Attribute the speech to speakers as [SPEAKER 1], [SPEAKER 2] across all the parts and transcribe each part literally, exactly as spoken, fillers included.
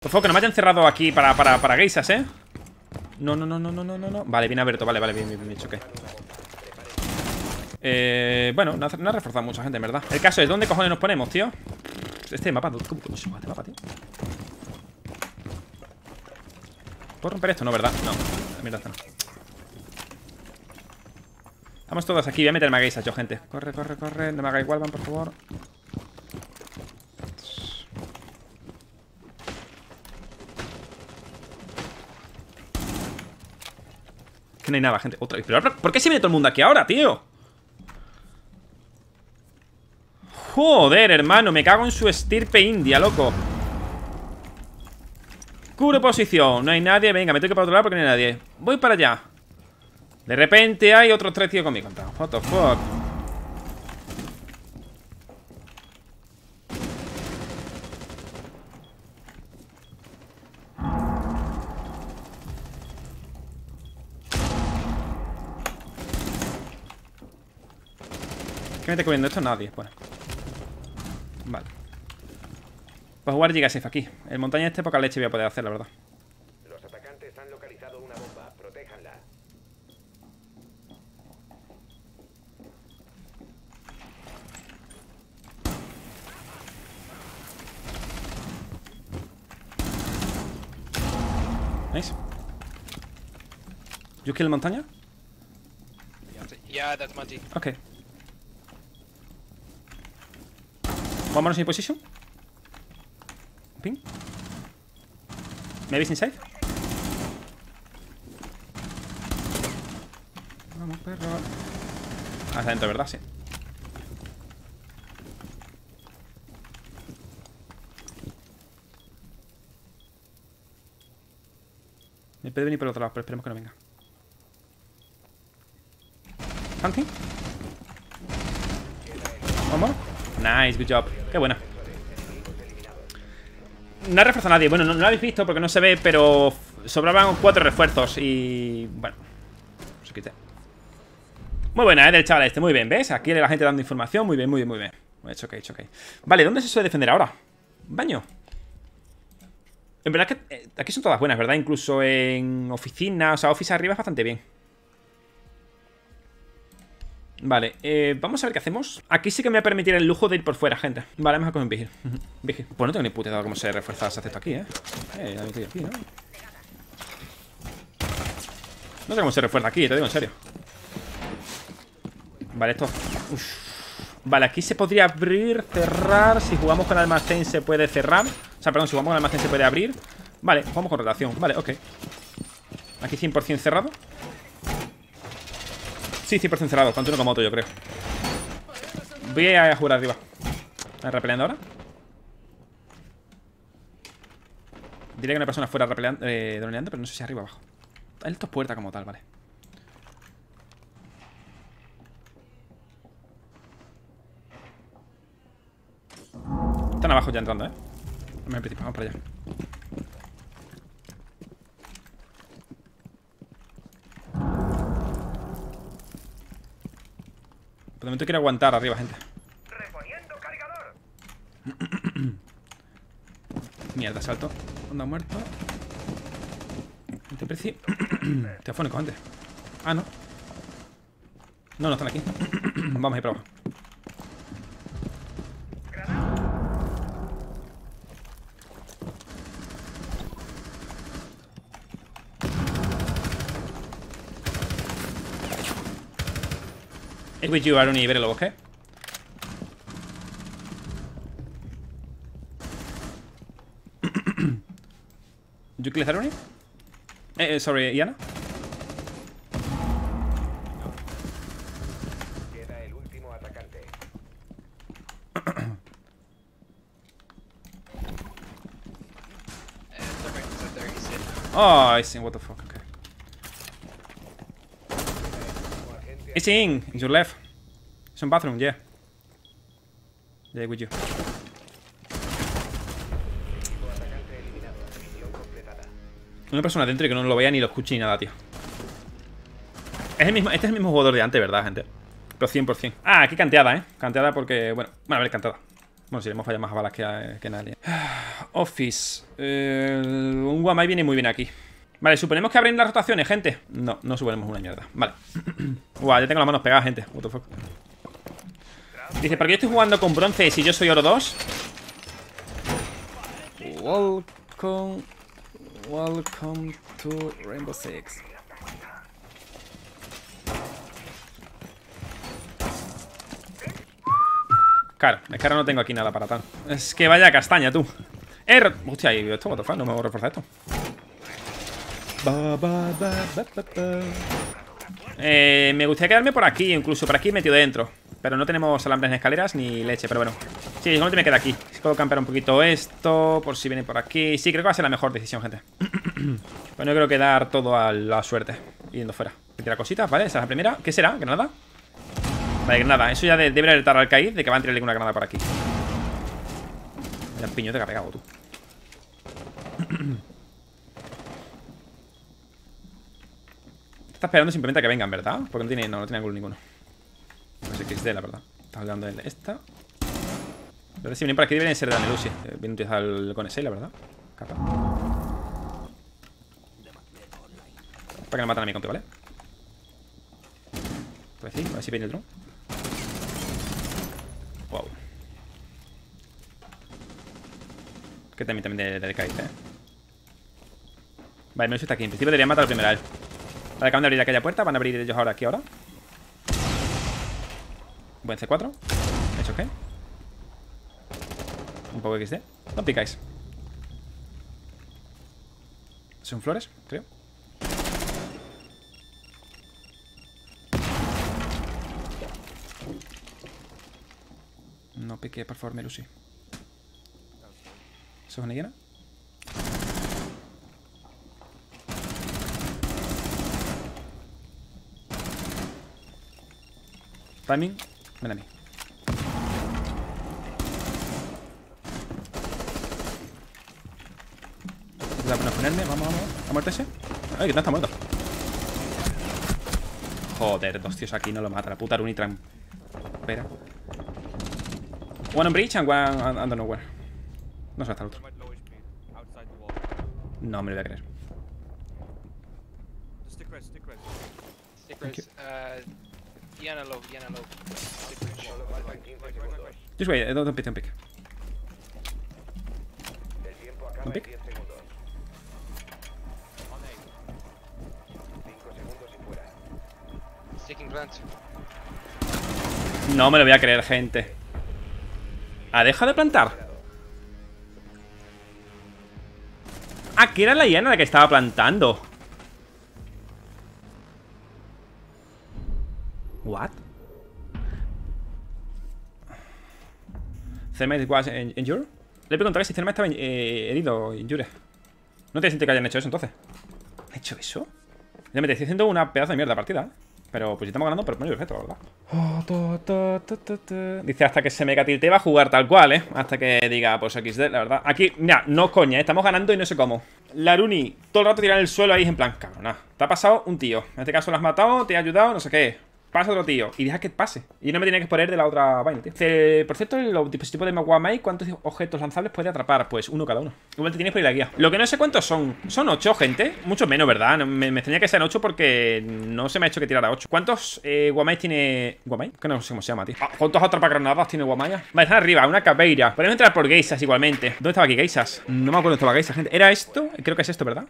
[SPEAKER 1] Por favor, que no me hayan cerrado aquí para, para, para geisas, ¿eh? No, no, no, no, no, no, no. Vale, bien abierto, vale, vale, bien, bien, bien, choqué. Eh, bueno, no ha, no ha reforzado mucha gente, en verdad. El caso es, ¿dónde cojones nos ponemos, tío? Este mapa, ¿cómo coño se llama este mapa, tío? ¿Puedo romper esto? No, ¿verdad? No, mira, esto no. Estamos todos aquí, voy a meterme a geisas yo, gente. Corre, corre, corre, no me hagáis wallbang, por favor. Que no hay nada, gente. Otra vez. ¿Pero por qué se viene todo el mundo aquí ahora, tío? Joder, hermano. Me cago en su estirpe india, loco. Cubre posición. No hay nadie. Venga, me tengo que ir para otro lado porque no hay nadie. Voy para allá. De repente hay otros tres tíos conmigo. What the fuck. ¿Qué me está cubriendo esto? Nadie. Bueno. Vale. Pues jugar Gigasafe aquí. El montaña este poca leche voy a poder hacer, la verdad.
[SPEAKER 2] Los atacantes han localizado una bomba. Protéjanla.
[SPEAKER 1] Nice. ¿You kill montaña?
[SPEAKER 3] Yeah, that's Monty.
[SPEAKER 1] Ok. Vámonos en position. Ping. Maybe it's inside. Vamos, perro. Hasta adentro, ¿verdad? Sí. Me puede venir por el otro lado, pero esperemos que no venga. Hunting. Vamos. Nice, good job. Qué buena. No ha reforzado a nadie. Bueno, no, no lo habéis visto porque no se ve, pero sobraban cuatro refuerzos y... bueno, se quité. Muy buena, ¿eh? Del chaval este. Muy bien, ¿ves? Aquí la gente dando información. Muy bien, muy bien, muy bien. Hecho, ok, hecho, ok. Vale, ¿dónde se suele defender ahora? Baño. En verdad que eh, aquí son todas buenas, ¿verdad? Incluso en oficina, o sea, office arriba es bastante bien. Vale, eh, vamos a ver qué hacemos. Aquí sí que me voy a permitir el lujo de ir por fuera, gente. Vale, vamos a coger un vigil. Vigil. Pues no tengo ni puta idea de cómo se refuerza ese acceso aquí, ¿eh? Eh, ya me estoy aquí, ¿no? No sé cómo se refuerza aquí, te digo en serio. Vale, esto... Uf. Vale, aquí se podría abrir, cerrar. Si jugamos con almacén se puede cerrar. O sea, perdón, si jugamos con almacén se puede abrir. Vale, jugamos con rotación. Vale, ok. Aquí cien por cien cerrado. Sí, cien por cien cerrado, tanto uno como otro, yo creo. Voy a jugar arriba. ¿Están repeleando ahora? Diría que una persona fuera repeleando, eh, droneando, pero no sé si arriba o abajo. Esto es puerta como tal, vale. Están abajo ya entrando, eh. Vamos al principio, vamos para allá. Por el momento quiero aguantar arriba, gente.
[SPEAKER 2] Reponiendo cargador.
[SPEAKER 1] Mierda, salto. Onda muerto. Gente preci. Teofónico, gente. Ah, no. No, no están aquí. Vamos a ir para abajo. With you, Aaron y Verelo, ¿ok? You kill Aaron? Eh, eh, sorry, Iana.
[SPEAKER 2] Queda el último atacante.
[SPEAKER 1] Oh, I see. What the fuck? Okay. It's in. In your left. It's in bathroom. Yeah. Yeah, with you. Una persona dentro y que no lo vea ni lo escuche ni nada, tío. Es el mismo, este es el mismo jugador de antes, ¿verdad, gente? Pero cien por cien. Ah, aquí canteada, ¿eh? Canteada porque... Bueno, bueno, a ver, canteada. Bueno, si le hemos fallado más balas que, a, que nadie. Office. Eh, un Guamai viene muy bien aquí. Vale, suponemos que abren las rotaciones, gente. No, no suponemos una mierda. Vale. Guau, ya tengo las manos pegadas, gente. What the fuck. Dice, ¿por qué yo estoy jugando con bronce si yo soy oro dos? Welcome. Welcome to Rainbow Six. Claro, es que ahora no tengo aquí nada para tal. Es que vaya castaña, tú. Er... Hostia, ¿y esto? What the fuck? No me voy a reforzar esto. Ba, ba, ba, ba, ba, ba. Eh, me gustaría quedarme por aquí, incluso por aquí metido dentro. Pero no tenemos alambres ni escaleras ni leche, pero bueno. Sí, solamente me queda aquí. Si puedo campear un poquito esto, por si viene por aquí. Sí, creo que va a ser la mejor decisión, gente. Bueno, yo creo que dar todo a la suerte. Yendo fuera. Tira cositas, ¿vale? Esa es la primera. ¿Qué será? ¿Granada? Vale, granada. Eso ya de, debe alertar al Caid de que va a tirarle una granada por aquí. Ya el piñote que ha pegado, tú. Está esperando simplemente a que vengan, ¿verdad? Porque no tiene, no, no tiene ángulo ninguno. No sé qué es de la verdad. Está hablando de esta. Pero si vienen por aquí deberían ser de Anelusi. Viene utilizar el con seis, la verdad. Capa. Para que no matan a mi compi, ¿vale? Pues sí, a ver si viene el dron. Wow. Que también, también de, de Kite, eh. Vale, Melusi está aquí. En principio debería matar al primero a él. Vale, acaban de abrir aquella puerta. Van a abrir ellos ahora aquí ahora. Buen C cuatro. ¿Hecho qué? Un poco equis de. No picáis. Son flores, creo. No pique, por favor, Melusi. ¿Eso es una llena? Timing, ven a mí. Voy a ponerme, vamos, vamos. ¿Ha muerto ese? Ay, que no está muerto. Joder, dos tíos aquí no lo mata. La puta Runitran. Espera. One on bridge and one under nowhere. No sé hasta el otro. No me lo voy a creer.
[SPEAKER 3] Diana low, Diana low.
[SPEAKER 1] Just wait, don't, don't pick, don't pick. Don't pick. No me lo voy a creer, gente. ¿Ha dejado de plantar? Ah, que era la hiena la que estaba plantando. What? Thermite was injured. Le he preguntado si Thermite estaba eh, herido, injured. No tiene sentido que hayan hecho eso entonces. ¿Han hecho eso? Ya me estoy haciendo una pedazo de mierda partida, ¿eh? Pero pues si estamos ganando, pero muy perfecto, la verdad. Dice hasta que se me tilte va a jugar tal cual, ¿eh? Hasta que diga, pues equis de, la verdad. Aquí, mira, no coña, ¿eh? Estamos ganando y no sé cómo. La Runi, todo el rato tirando en el suelo ahí en plan, cabrona. Te ha pasado un tío. En este caso lo has matado, te ha ayudado, no sé qué. Pasa otro tío y deja que pase. Y no me tenía que exponer de la otra vaina, tío. Dice, por cierto, el dispositivo de Guamai, ¿cuántos objetos lanzables puede atrapar? Pues uno cada uno. Igual te tienes por ahí la guía. Lo que no sé cuántos son. Son ocho, gente. Mucho menos, ¿verdad? Me, me tenía que ser ocho porque no se me ha hecho que tirara ocho. ¿Cuántos eh, Guamai tiene. ¿Guamai? Que no sé cómo se llama, tío. ¿Cuántos atrapagranadas tiene Guamai? Vale, están arriba, una caveira. Podemos entrar por geisas igualmente. ¿Dónde estaba aquí geisas? No me acuerdo dónde estaba geisas, gente. ¿Era esto? Creo que es esto, ¿verdad?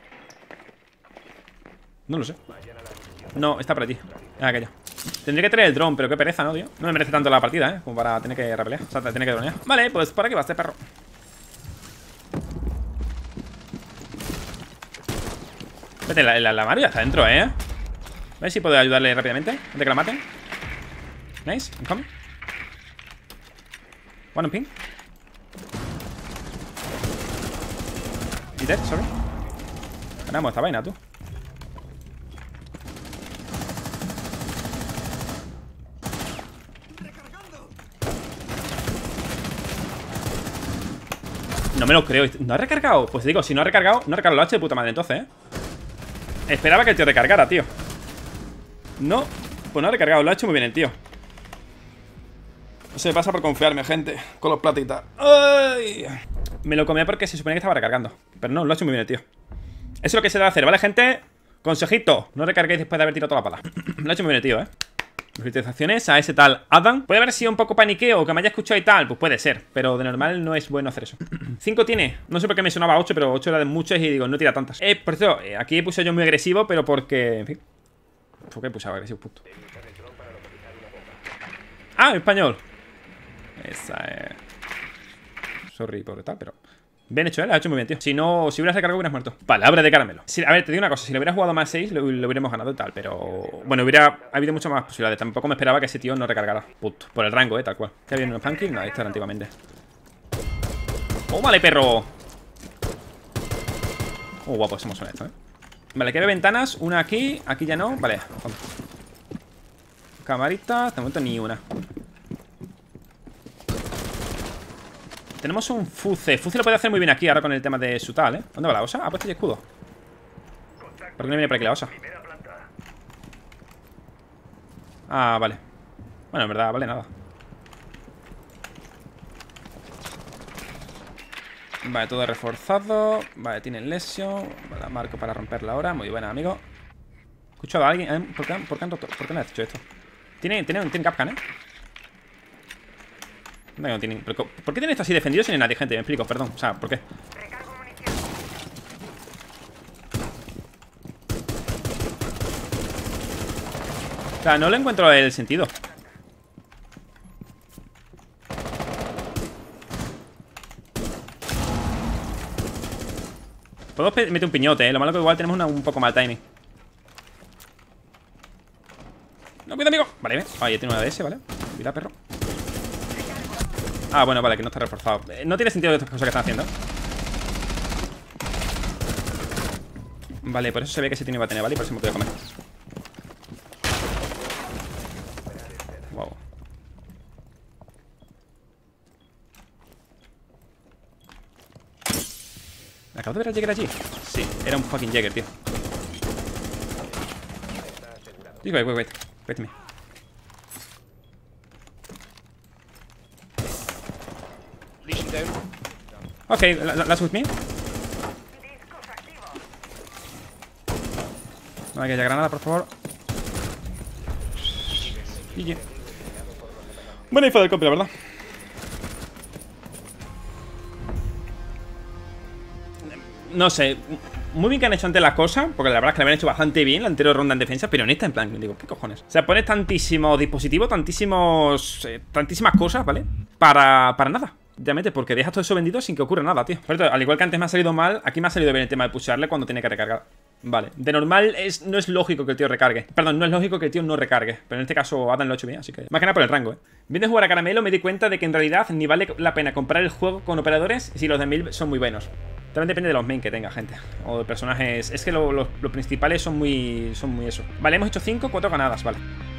[SPEAKER 1] No lo sé. No, está por allí. Ah, aquello. Tendría que traer el dron, pero qué pereza, ¿no, tío? No me merece tanto la partida, ¿eh? Como para tener que repelear. O sea, tener que dronear. Vale, pues ¿para qué va este perro? Vete, la, la, la Mario ya está dentro, ¿eh? A ver si puedo ayudarle rápidamente antes de que la maten. Nice, I'm coming. One on ping. Y dead, sorry. Ganamos esta vaina, tú. No me lo creo. ¿No ha recargado? Pues digo, si no ha recargado, no ha recargado el H de puta madre entonces, ¿eh? Esperaba que el tío recargara, tío. No, pues no ha recargado el H muy bien el tío. No se me pasa por confiarme, gente. Con los platitas. ¡Ay! me lo comía porque se suponía que estaba recargando. Pero no, lo ha hecho muy bien el tío. Eso es lo que se debe hacer, ¿vale, gente? Consejito, no recarguéis después de haber tirado toda la pala. Lo ha hecho muy bien el tío, ¿eh? Felicitaciones a ese tal Adam. Puede haber sido un poco paniqueo o que me haya escuchado y tal. Pues puede ser, pero de normal no es bueno hacer eso. cinco tiene, no sé por qué me sonaba ocho, pero ocho era de muchas y digo, no tira tantas. Eh, por cierto, eh, aquí puse yo muy agresivo, pero porque, en fin. ¿Por qué puse agresivo, punto? Ah, en español. Esa es... Sorry por tal, pero... Bien hecho, ¿eh? Lo has hecho muy bien, tío. Si no, si hubieras recargado, hubieras muerto. Palabra de caramelo. Si, a ver, te digo una cosa. Si lo hubieras jugado más seis, lo, lo hubiéramos ganado y tal. Pero... Bueno, hubiera habido muchas más posibilidades. Tampoco me esperaba que ese tío no recargara. Puto. Por el rango, ¿eh? Tal cual. ¿Qué había en un punking? No, esto era antiguamente. ¡Oh, vale, perro! Oh, guapo, somos son esto, ¿eh? Vale, que hay ventanas. Una aquí. Aquí ya no. Vale. Vamos. Camarita. De momento ni una. Tenemos un Fuce. Fuce lo puede hacer muy bien aquí ahora con el tema de su tal, ¿eh? ¿Dónde va la osa? ¿Ha puesto ya escudo? ¿Por qué no viene por aquí la osa? Ah, vale. Bueno, en verdad, vale nada. Vale, todo reforzado. Vale, tienen lesión. Vale, marco para romperla ahora. Muy buena, amigo. ¿He escuchado a alguien? ¿Eh? ¿Por qué, por qué han roto? ¿Por qué no has hecho esto? Tiene, tiene, tiene Capcan, ¿eh? No, no tienen. ¿Por qué tienen esto así defendido sin nadie, gente? Me explico, perdón. O sea, ¿por qué? O sea, no le encuentro el sentido. Puedo meter un piñote, ¿eh? Lo malo que igual tenemos una, un poco mal timing. No, cuida, amigo. Vale, ven. Ah, ya tiene una de ese, ¿vale? Cuida, perro. Ah, bueno, vale, que no está reforzado. eh, No tiene sentido estas cosas que están haciendo. Vale, por eso se ve que ese tiene iba a tener, ¿vale? Y por eso me voy a comer. Wow. ¿Acabo de ver al Jäger allí? Sí, era un fucking Jäger, tío. Wait, wait, wait. Wait me.
[SPEAKER 3] Leashing down.
[SPEAKER 1] Ok, last with me. No hay que haya granada, por favor. G G. Buena info del compi, la verdad. No sé, muy bien que han hecho antes las cosas, porque la verdad es que la habían hecho bastante bien la anterior ronda en defensa, pero en esta en plan, digo, ¿qué cojones? O sea, pones tantísimos dispositivos, tantísimos... Eh, tantísimas cosas, ¿vale? Para, para nada. Realmente, porque dejas todo eso vendido sin que ocurra nada, tío. Por cierto, al igual que antes me ha salido mal, aquí me ha salido bien el tema de pushearle cuando tiene que recargar. Vale, de normal es, no es lógico que el tío recargue. Perdón, no es lógico que el tío no recargue. Pero en este caso Adam lo ha hecho bien, así que... Más que nada por el rango, eh. Viendo jugar a Caramelo me di cuenta de que en realidad ni vale la pena comprar el juego con operadores si los de mil son muy buenos. También depende de los main que tenga, gente. O de personajes... Es que lo, lo, los principales son muy... Son muy eso. Vale, hemos hecho cinco, cuatro ganadas, vale.